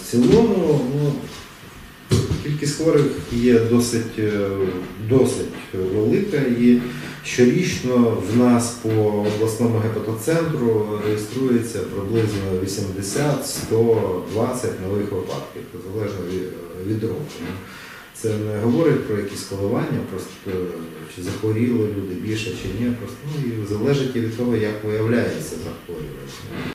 В цілому, кількість хворих є досить велика, і щорічно в нас по обласному гепатоцентру реєструється приблизно 80-120 нових випадків, залежно від року. Це не говорить про якісь коливання, просто чи захворіли люди більше чи ні, просто і залежить від того, як виявляється захворювання.